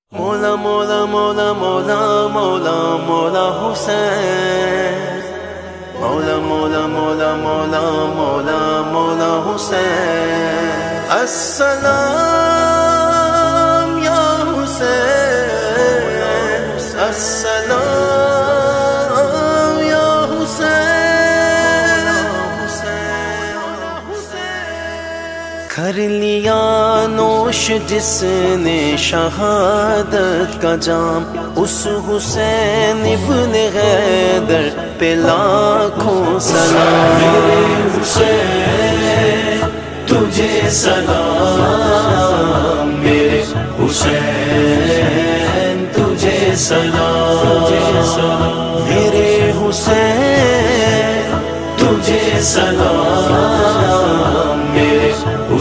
مولا مولا مولا مولا مولا مولا حسین، مولا مولا مولا مولا مولا مولا حسین، السلام یا حسین، السلام یا حسین، کر لیا نوش جس نے شہادت کا جام، اس حسین ابن حیدر پہ لاکھوں سلام۔ میرے حسین تجھے سلام، میرے حسین تجھے سلام، میرے حسین تجھے سلام، میرے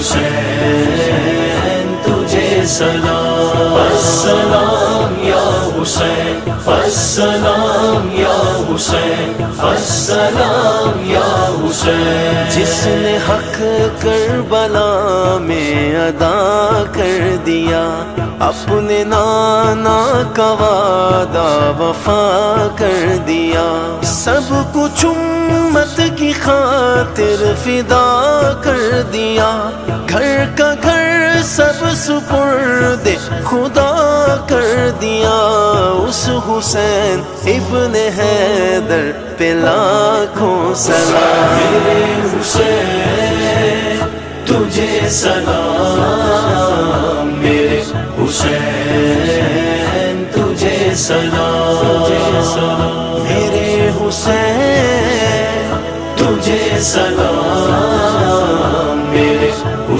حسین تجھے سلام۔ السلام یا حسین، السلام یا حسین، السلام یا حسین، جس نے حق کربلا میں ادا کر دیا، اپنے نانا کا وعدہ وفا کر دیا، سب کچھ امت کی خاطر فدا کر دیا، گھر کا گھر سب سپرد خدا کر دیا، اس حسین ابن حیدر پہ لاکھوں سلام۔ میرے حسین تجھے سلام، میرے حسین تجھے سلام، میرے حسین تجھے سلام، میرے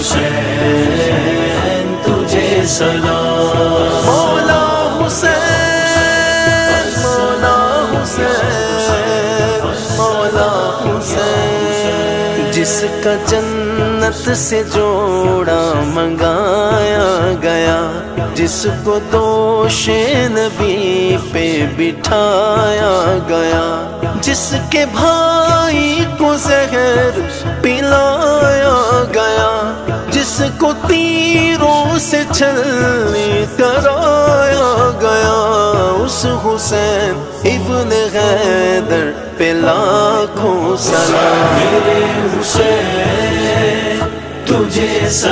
حسین تجھے سلام۔ مولا حسین، مولا حسین، مولا حسین، جس کا جنت سے جوڑا منگایا گیا، جس کو دوش نبی پہ بٹھایا گیا، جس کے بھائی کو زہر پلایا گیا، جس کو تیروں سے چھلنی کرایا گیا، اس حسین ابن حیدر پہ لاکھوں سلام۔ میرے حسین تجھے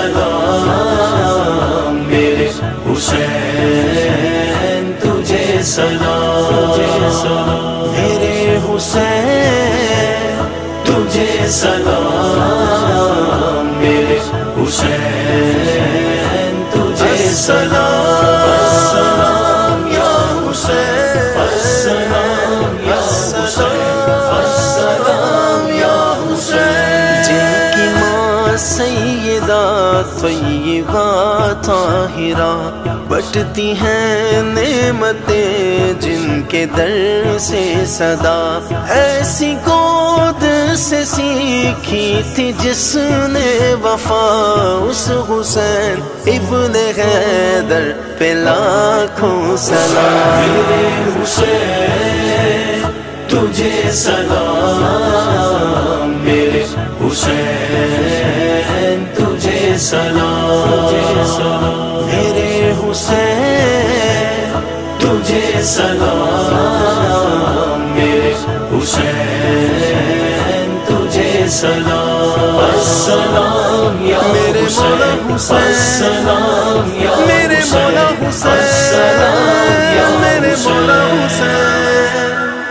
سلام، میرے حسین تجھے سلام، میرے حسین تجھے سلام، میرے حسین تجھے سلام۔ السلام یا حسین، السلام یا حسین، السلام یا حسین، جن کی ماں سیدہ طیبہ طاہرہ، بٹتی ہیں نعمتیں جن کے در سے صدا، ایسی گود سے سیکھی تھی جس نے وفا، اس حسین ابن حیدر پہ لاکھوں سلام۔ میرے حسین تجھے سلام، میرے حسین تجھے سلام، میرے حسین تجھے سلام، میرے حسین تجھے سلام۔ السلام یا حسین، السلام یا میرے مولا حسین، السلام یا میرے مولا حسین،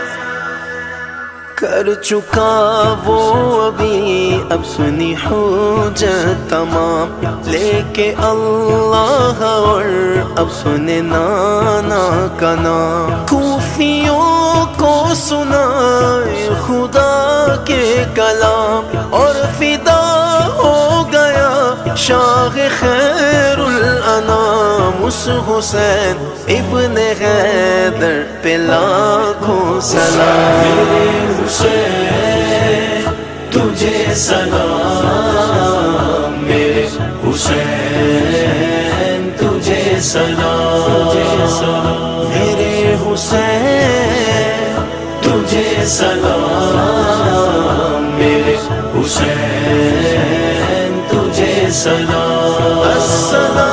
کر چکا وہ ابھی اپنی حجت تمام، لے کے اللہ اور اپنے نانا کا نام، کوفیوں کو سنائے خدا کے کلام، اور فدا ہو گیا شاہ خیر الانام، اس حسین ابن حیدر پہ لاکھوں سلام۔ میرے حسین تجھے سلام، میرے حسین تجھے سلام، میرے حسین تجھے سلام، میرے حسین تجھے سلام۔ السلام